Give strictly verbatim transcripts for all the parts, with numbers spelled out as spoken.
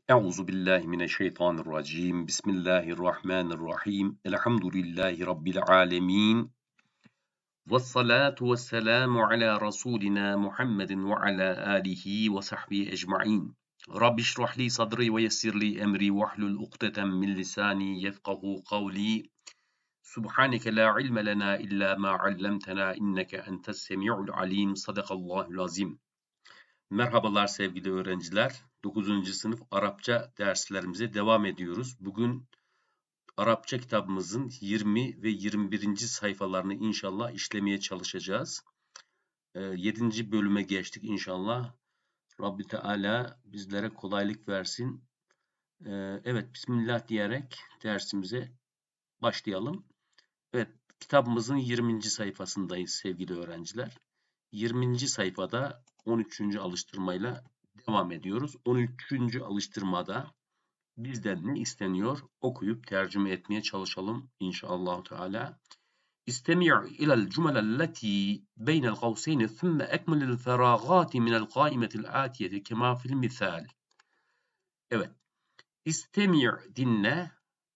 Euzu billahi mineşşeytanirracim. Bismillahirrahmanirrahim. Elhamdülillahi rabbil alamin. Ves salatu vesselamu ala rasulina Muhammedin ve ala alihi ve sahbihi ecmaîn. Rabbi şrah li sadri ve yessir li emri ve hlul ukdeten min lisani yefkahu kavli. Subhaneke la ilme lena illa ma allamtena inneke entes semi'ul alim. Sadakallahul azim. Merhabalar sevgili öğrenciler. dokuzuncu sınıf Arapça derslerimize devam ediyoruz. Bugün Arapça kitabımızın yirmi ve yirmi birinci sayfalarını inşallah işlemeye çalışacağız. yedinci bölüme geçtik inşallah. Rabbi Teala bizlere kolaylık versin. Evet, Bismillah diyerek dersimize başlayalım. Evet, kitabımızın yirminci sayfasındayız sevgili öğrenciler. yirminci sayfada on üçüncü alıştırmayla devam ediyoruz. on üçüncü alıştırmada bizden ne isteniyor? Okuyup tercüme etmeye çalışalım inşallah Teala. İstemi' ila'l cumlelleti beynel kavseyn thumma ekmelil feragati minel qaimetil atiyeti kema fil misal. Evet. İstemi' dinle,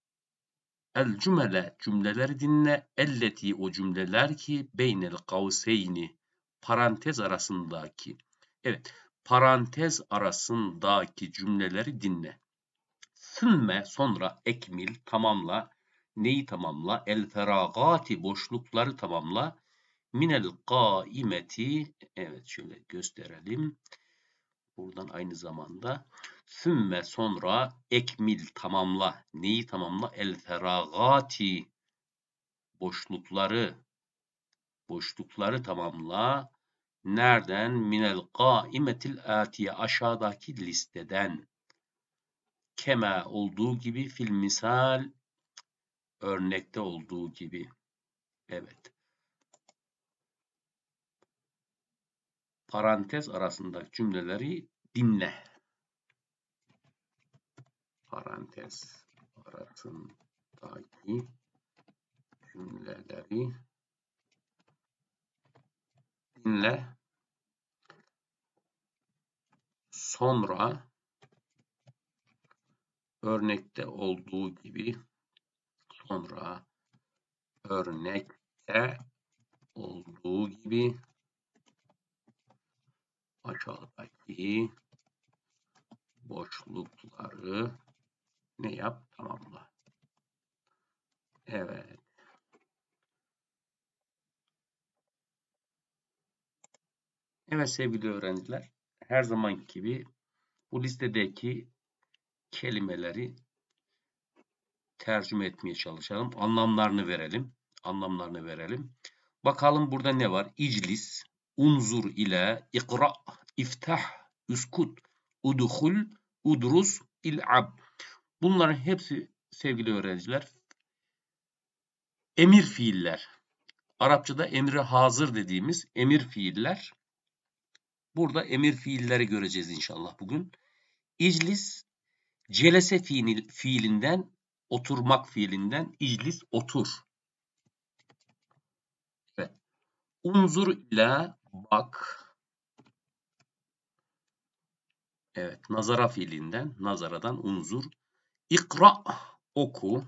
el cümle cümleleri dinle, elleti o cümleler ki beynel kavseyni parantez arasındaki. Evet, parantez arasındaki cümleleri dinle. Sümme sonra ekmil tamamla. Neyi tamamla? El feragati boşlukları tamamla. Minel kaimeti, evet şöyle gösterelim. Buradan aynı zamanda sümme sonra ekmil tamamla. Neyi tamamla? El feragati boşlukları boşlukları tamamla. Nereden? Minel kaimetil atiye aşağıdaki listeden. Kema olduğu gibi fil misal örnekte olduğu gibi. Evet. Parantez arasındaki cümleleri dinle. Parantez arasındaki cümleleri dinle. Sonra örnekte olduğu gibi sonra örnekte olduğu gibi aşağıdaki boşlukları ne yap? Tamamla. Evet. Evet sevgili öğrenciler, her zamanki gibi bu listedeki kelimeleri tercüme etmeye çalışalım. Anlamlarını verelim. Anlamlarını verelim. Bakalım burada ne var? İclis, unzur ile, ikra, iftah, üskut, udhul, udrus, il'ab. Bunların hepsi sevgili öğrenciler emir fiiller. Arapçada emri hazır dediğimiz emir fiiller. Burada emir fiilleri göreceğiz inşallah bugün. İclis, celese fiil, fiilinden, oturmak fiilinden, iclis otur. Evet. Unzur ile bak. Evet. Nazara fiilinden, nazaradan unzur. İkra oku.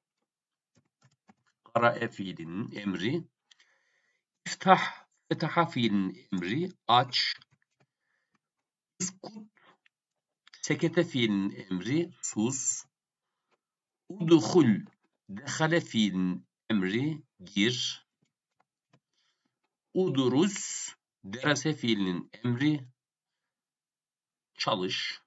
Karae fiilinin emri. İftah, fetaha fiilinin emri. Aç. Üskut, sekete fiilinin emri. Sus. Udhul, dehale fiilinin emri. Gir. Udurus, derese fiilinin emri. Çalış.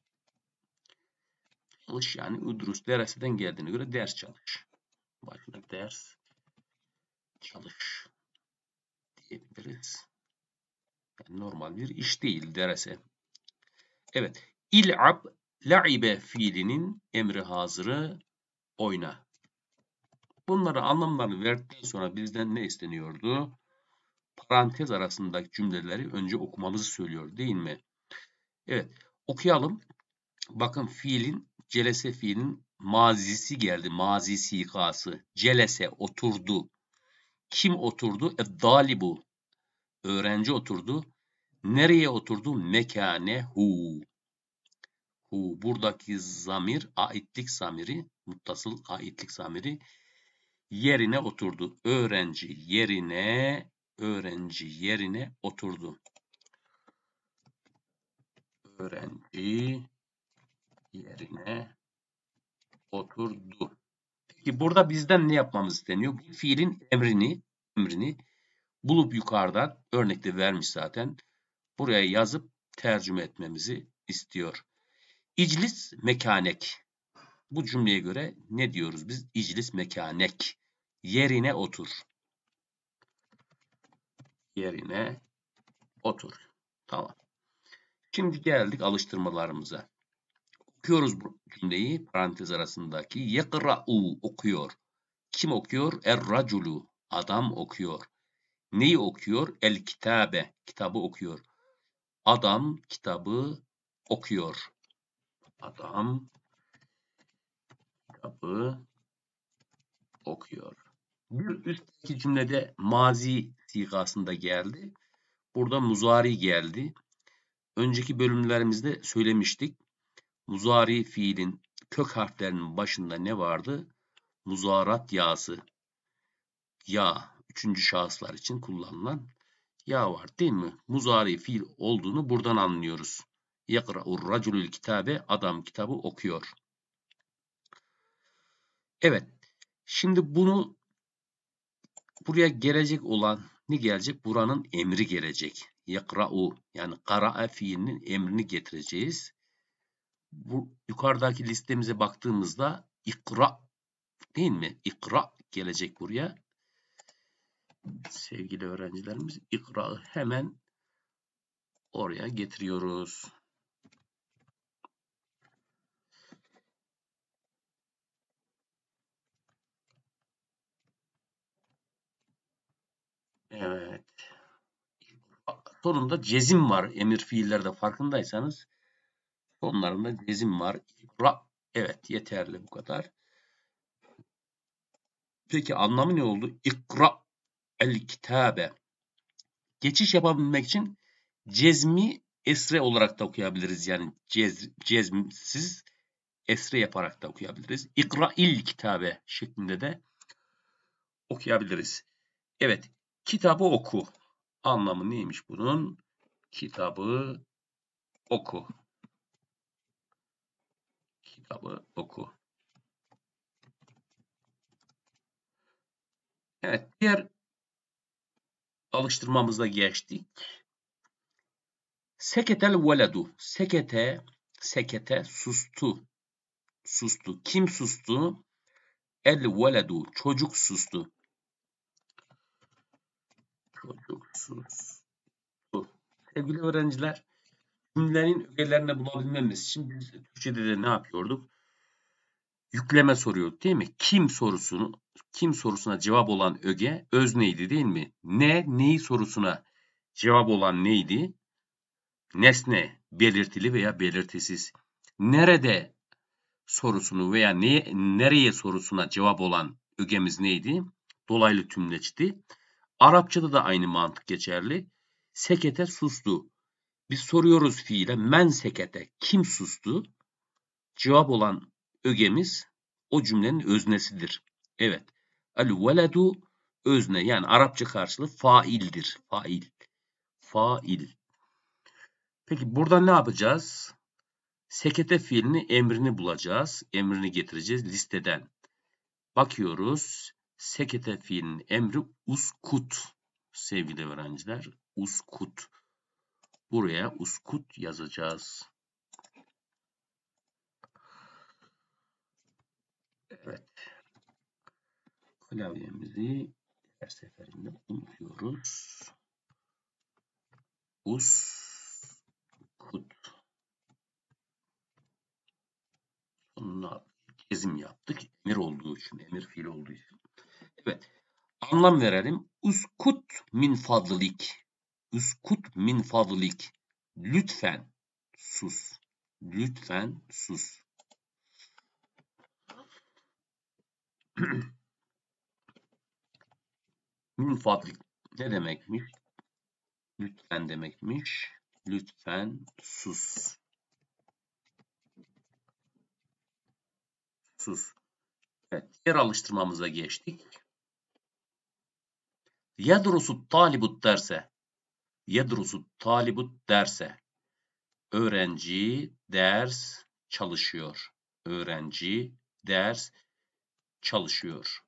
Çalış yani udrus dereseden geldiğine göre ders çalış. Başına ders çalış diyebiliriz. Yani normal bir iş değil derese. Evet. İl'ab, la'ibe fiilinin emri hazırı oyna. Bunları anlamlarını verdikten sonra bizden ne isteniyordu? Parantez arasındaki cümleleri önce okumamızı söylüyor değil mi? Evet. Okuyalım. Bakın fiilin, celese fiilin mazisi geldi. Mazi sikası. Celese oturdu. Kim oturdu? Eddalibu. Öğrenci oturdu. Nereye oturdu? Mekane hu. hu. Buradaki zamir aitlik zamiri, muttasıl aitlik zamiri yerine oturdu. Öğrenci yerine, öğrenci yerine oturdu. Öğrenci yerine oturdu. Peki burada bizden ne yapmamız isteniyor? Bu fiilin emrini, emrini bulup yukarıdan örnekte vermiş zaten. Buraya yazıp tercüme etmemizi istiyor. İclis mekanek. Bu cümleye göre ne diyoruz biz? İclis mekanek. Yerine otur. Yerine otur. Tamam. Şimdi geldik alıştırmalarımıza. Okuyoruz bu cümleyi parantez arasındaki. Yekra'u okuyor. Kim okuyor? Er-raculu. Adam okuyor. Neyi okuyor? El kitabe. Kitabı okuyor. Adam kitabı okuyor. Adam kitabı okuyor. Bir üstteki cümlede mazi sigasında geldi. Burada muzari geldi. Önceki bölümlerimizde söylemiştik. Muzari fiilin kök harflerinin başında ne vardı? Muzarat yası. Ya, üçüncü şahıslar için kullanılan ya var değil mi? Muzari fiil olduğunu buradan anlıyoruz. Yekra'ur raculul kitabe, adam kitabı okuyor. Evet. Şimdi bunu buraya gelecek olan ne gelecek? Buranın emri gelecek. Yekra'u yani kara'a fiilinin emrini getireceğiz. Bu yukarıdaki listemize baktığımızda ikra değil mi? İkra gelecek buraya. Sevgili öğrencilerimiz ikra'ı hemen oraya getiriyoruz. Evet. Sonunda cezim var emir fiillerde farkındaysanız. Sonlarında cezim var. İkra. Evet yeterli bu kadar. Peki anlamı ne oldu? İkra el kitabe. Geçiş yapabilmek için cezmi esre olarak da okuyabiliriz. Yani cez, cezmsiz esre yaparak da okuyabiliriz. İkra il kitabe şeklinde de okuyabiliriz. Evet. Kitabı oku. Anlamı neymiş bunun? Kitabı oku. Kitabı oku. Evet. Diğer alıştırmamıza geçtik. Seketel veledu. Sekete, sekete sustu. Sustu. Kim sustu? El veledu. Çocuk sustu. Çocuk sustu. Sevgili öğrenciler, cümlenin ögelerini bulabilmemiz için biz Türkçe'de de ne yapıyorduk? Yükleme soruyorduk değil mi? Kim sorusunu, kim sorusuna cevap olan öge özneydi değil mi? Ne, neyi sorusuna cevap olan neydi? Nesne, belirtili veya belirtisiz. Nerede sorusunu veya ne, nereye sorusuna cevap olan ögemiz neydi? Dolaylı tümleçti. Arapçada da aynı mantık geçerli. Sekete sustu. Biz soruyoruz fiile men sekete. Kim sustu? Cevap olan ögemiz o cümlenin öznesidir. Evet. El veledu özne yani Arapça karşılığı faildir. Fail. Fail. Peki burada ne yapacağız? Sekete fiilini emrini bulacağız. Emrini getireceğiz listeden. Bakıyoruz. Sekete fiilinin emri uskut. Sevgili öğrenciler. Uskut. Buraya uskut yazacağız. Evet. Klavyemizi her seferinde unutuyoruz. Uskut. Sonuna cezim yaptık. Emir olduğu için, emir fiil olduğu için. Evet. Anlam verelim. Uskut min fadlik. Uskut min fadlik. Lütfen sus. Lütfen sus. Min fadlik ne demekmiş? Lütfen demekmiş. Lütfen sus. Sus. Evet, diğer alıştırmamıza geçtik. Yedrusu talibut derse. Yedrusu talibut derse. Öğrenci ders çalışıyor. Öğrenci ders çalışıyor.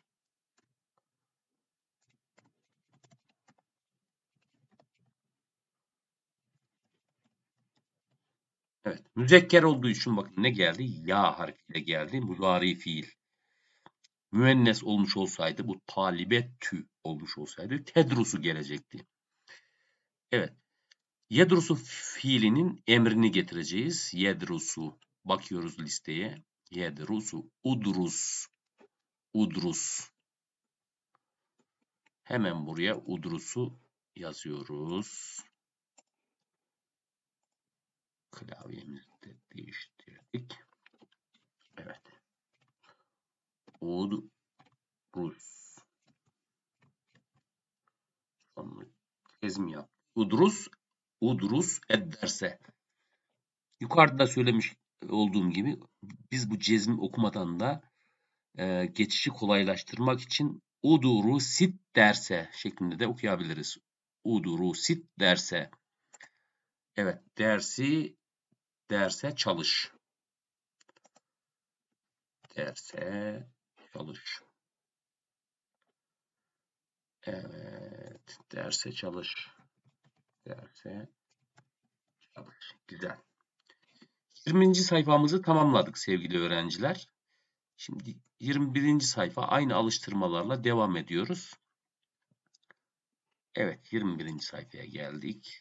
Evet. Müzekker olduğu için bakın ne geldi? Ya harfiyle geldi. Muzari fiil. Müennes olmuş olsaydı bu talibetü olmuş olsaydı tedrusu gelecekti. Evet. Yedrusu fiilinin emrini getireceğiz. Yedrusu. Bakıyoruz listeye. Yedrusu. Udrus. Udrus. Hemen buraya udrusu yazıyoruz. Klavyemizi de değiştirdik. Evet. Udrus. Sonra çizim yap. Udrus. Udrus ederse. Yukarıda söylemiş olduğum gibi biz bu cezmi okumadan da e, geçişi kolaylaştırmak için uduru sit derse şeklinde de okuyabiliriz. Uduru sit derse. Evet, dersi derse çalış. Derse çalış. Evet, derse çalış. Derse çalış. Güzel. yirminci sayfamızı tamamladık sevgili öğrenciler. Şimdi yirmi birinci sayfa aynı alıştırmalarla devam ediyoruz. Evet, yirmi birinci sayfaya geldik.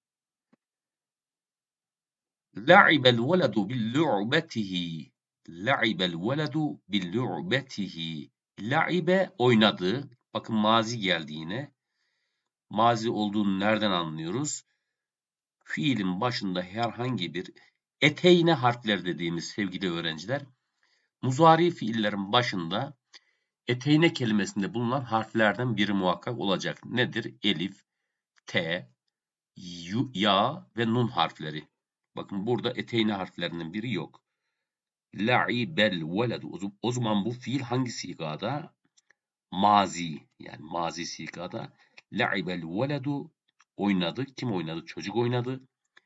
La'ibel veledu billü'betihi. La'ibel veledu billü'betihi. La'ibe oynadı. Bakın mazi geldi yine. Mazi olduğunu nereden anlıyoruz? Fiilin başında herhangi bir eteyne harfler dediğimiz sevgili öğrenciler, muzari fiillerin başında eteyne kelimesinde bulunan harflerden biri muhakkak olacak. Nedir? Elif, T, yu, ya ve nun harfleri. Bakın burada eteyne harflerinin biri yok. La'ibel veledu. O zaman bu fiil hangi sigada? Mazi. Yani mazi sigada. La'ibel veledu oynadı. Kim oynadı? Çocuk oynadı.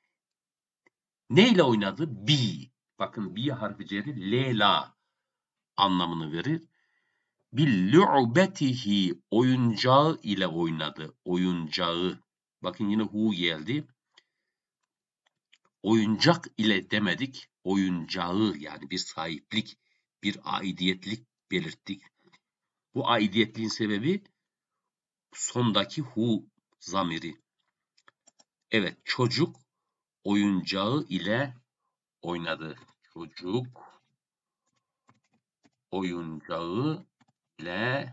Neyle oynadı? Bi. Bakın bi harfi ceri lela anlamını verir. Billü'betihi oyuncağı ile oynadı. Oyuncağı. Bakın yine hu geldi. Oyuncak ile demedik. Oyuncağı yani bir sahiplik, bir aidiyetlik belirttik. Bu aidiyetliğin sebebi sondaki hu zamiri. Evet, çocuk oyuncağı ile oynadı. Çocuk oyuncağı ile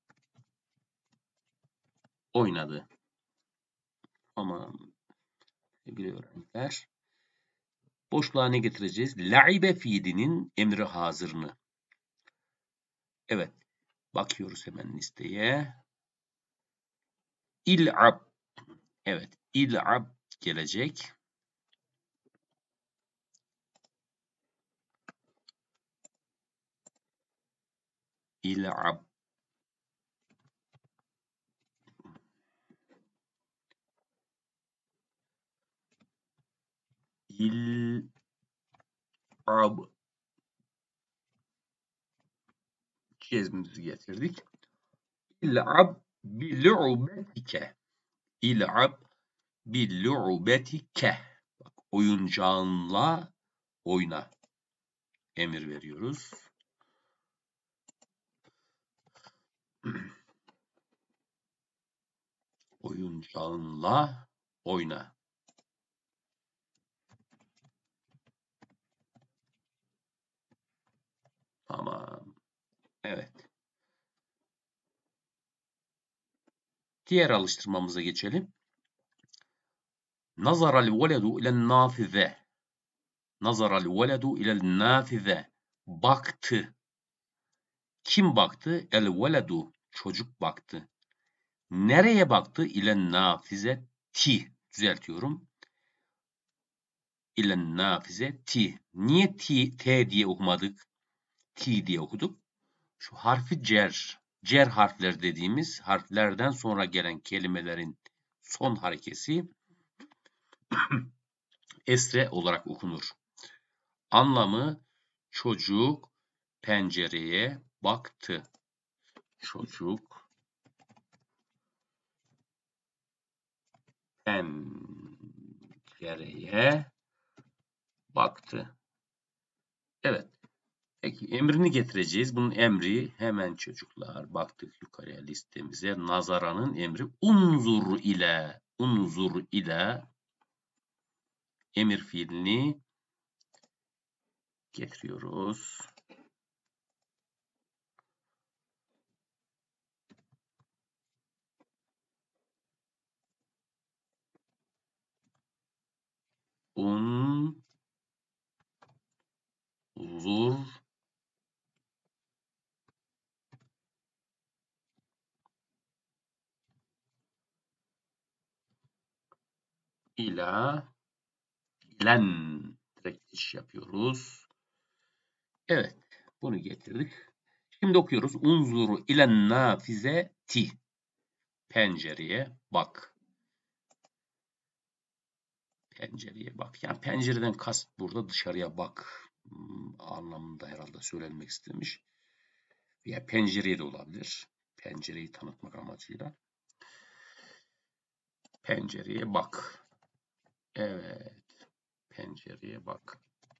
oynadı. Ama sevgili öğrenciler, boşluğa ne getireceğiz? La'ibe fiilinin emri hazırını. Evet, bakıyoruz hemen listeye. İl'ab. Evet, İl'ab gelecek. İl'ab. İl'ab. Cezmimizi getirdik. İl'ab bilu'betike. İl'ab bilu'betike. Bak, oyuncağınla oyna. Emir veriyoruz. Oyuncağınla oyna. Tamam. Evet. Diğer alıştırmamıza geçelim. Nazaral veledu ilen nafize. Nazaral veledu ilen nafize. Baktı. Kim baktı? El veledu. Çocuk baktı. Nereye baktı? İlen nafize ti. Düzeltiyorum. İlen nafize ti. Niye ti, t diye okumadık? ki diye okuduk. Şu harfi cer, cer harfler dediğimiz harflerden sonra gelen kelimelerin son harekesi esre olarak okunur. Anlamı çocuk pencereye baktı. Çocuk pencereye baktı. Evet. Peki emrini getireceğiz. Bunun emri hemen çocuklar baktık yukarıya listemize. Nazaranın emri unzur ile unzur ile emir fiilini getiriyoruz. Un zur ila ilen direkt iş yapıyoruz. Evet, bunu getirdik. Şimdi okuyoruz. Unzuru ilen nafize ti. Pencereye bak. Pencereye bak. Yani pencereden kast burada dışarıya bak hmm, anlamında herhalde söylenmek istemiş. Veya pencereye de olabilir. Pencereyi tanıtmak amacıyla. Pencereye bak. Evet. Pencereye bak.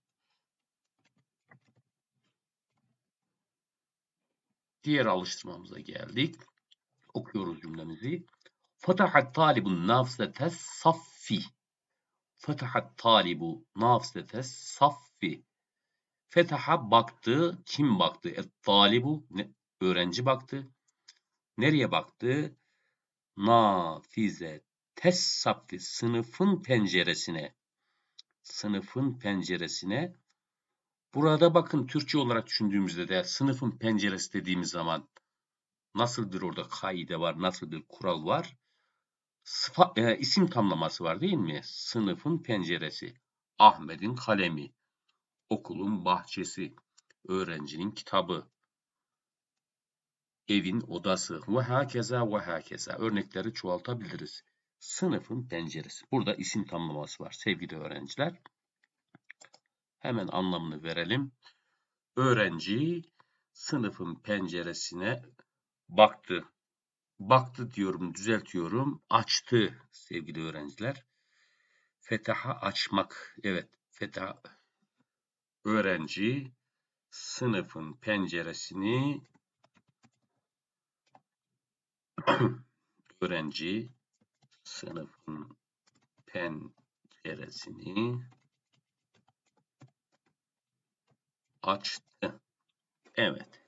Diğer alıştırmamıza geldik. Okuyoruz cümlemizi. Fatahat talibun nafsetes saffi. Fatahat talibu nafsetes saffi. Fetaha baktı. Kim baktı? Et talibu. Ne? Öğrenci baktı. Nereye baktı? Nafize tessaffi. Sınıfın penceresine. Sınıfın penceresine. Burada bakın Türkçe olarak düşündüğümüzde de sınıfın penceresi dediğimiz zaman nasıl bir orada kaide var, nasıl bir kural var? Sıfa, e, isim tamlaması var değil mi? Sınıfın penceresi, Ahmet'in kalemi, okulun bahçesi, öğrencinin kitabı, evin odası ve hakeza ve hakeza örnekleri çoğaltabiliriz. Sınıfın penceresi. Burada isim tamlaması var sevgili öğrenciler. Hemen anlamını verelim. Öğrenci sınıfın penceresine baktı. Baktı diyorum, düzeltiyorum. Açtı sevgili öğrenciler. Fetaha açmak. Evet, fetaha. Öğrenci sınıfın penceresini öğrenci sınıfın penceresini açtı. Evet.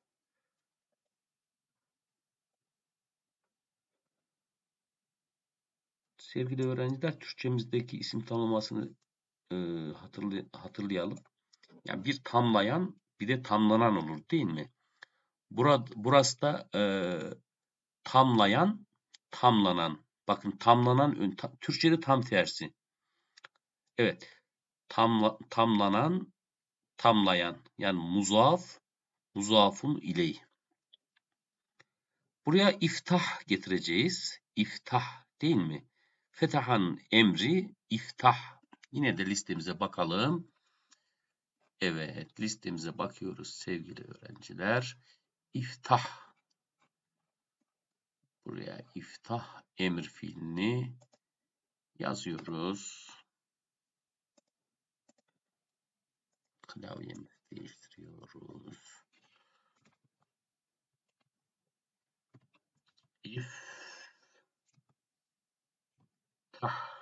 Sevgili öğrenciler, Türkçemizdeki isim tanımlamasını e, hatırlay hatırlayalım. Yani bir tamlayan, bir de tamlanan olur değil mi? Burada, burası da e, tamlayan, tamlanan. Bakın tamlanan, ta, Türkçe'de tam tersi. Evet. Tamla, tamlanan, tamlayan. Yani muzaf, muzafun iley. Buraya iftah getireceğiz. İftah değil mi? Fetahan emri iftah. Yine de listemize bakalım. Evet, listemize bakıyoruz sevgili öğrenciler. İftah. Buraya iftah emir fiilini yazıyoruz. Klavyemizi değiştiriyoruz. İftah.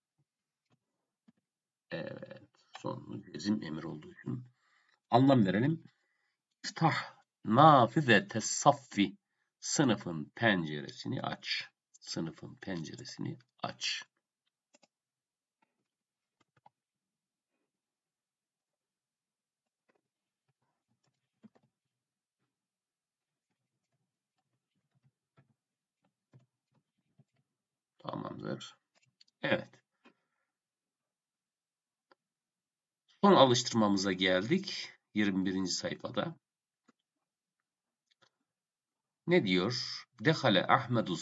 Evet, sonu cezim emir olduğu için anlam verelim. İftah nafizete saffi. Sınıfın penceresini aç. Sınıfın penceresini aç. Tamamdır. Evet. Son alıştırmamıza geldik. yirmi birinci sayfada. Ne diyor? Dehale Ahmedu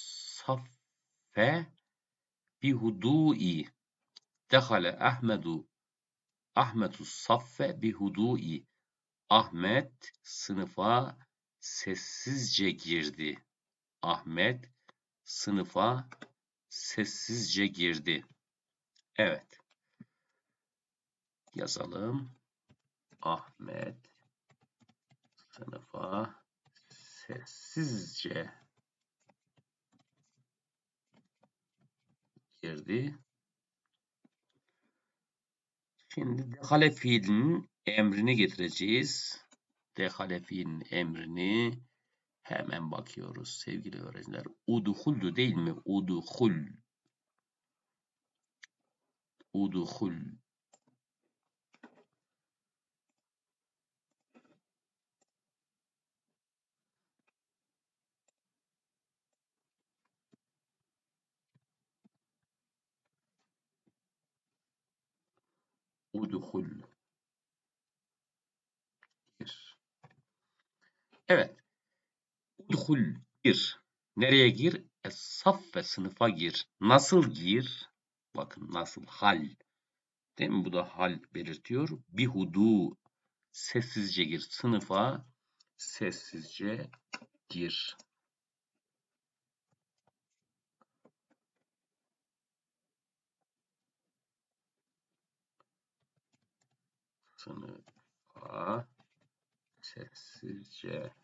saffe bihudu'i. Dehale Ahmedu Ahmedu saffe bihudu'i. Ahmet sınıfa sessizce girdi. Ahmet sınıfa sessizce girdi. Evet. Yazalım. Ahmet sınıfa sessizce girdi. Şimdi dehale fiilinin emrini getireceğiz. Dehale fiilinin emrini hemen bakıyoruz sevgili öğrenciler. Uduhuldu değil mi? Uduhul. Uduhul. Uduhul. Gir. Evet. Udhul gir. Nereye gir? Es-saf ve sınıfa gir. Nasıl gir? Bakın nasıl hal. Değil mi? Bu da hal belirtiyor. Bihudu. Sessizce gir. Sınıfa sessizce gir. Sınıfa sessizce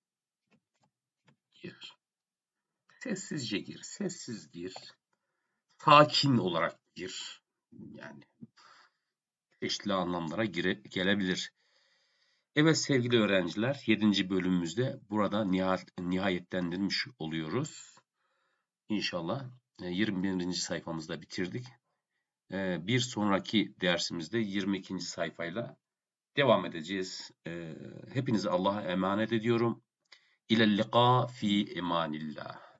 gir. Sessizce gir. Sessiz gir. Sakin olarak gir. Yani eşli anlamlara gire, gelebilir. Evet sevgili öğrenciler, yedinci bölümümüzde burada nihayet, nihayetlendirmiş oluyoruz. İnşallah yirmi birinci sayfamızda bitirdik. Bir sonraki dersimizde yirmi ikinci sayfayla devam edeceğiz. Hepinizi Allah'a emanet ediyorum. İlel liqa fi emanillah.